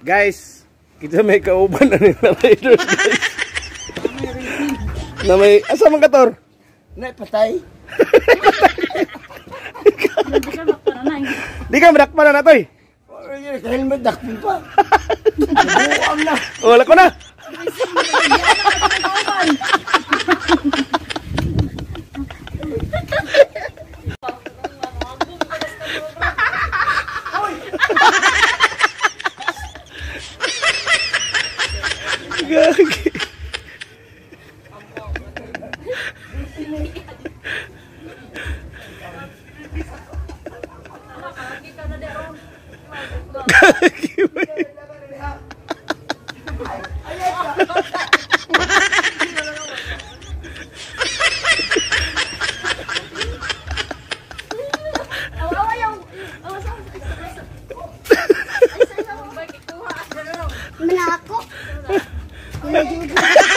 Guys, kita may kauban na nila riders, guys. Na may, asa man kator? Na patay. Di ka madakpan na natoy. Helmet dakpin pa. Buang na. Wala ko na. Gagi. Menako.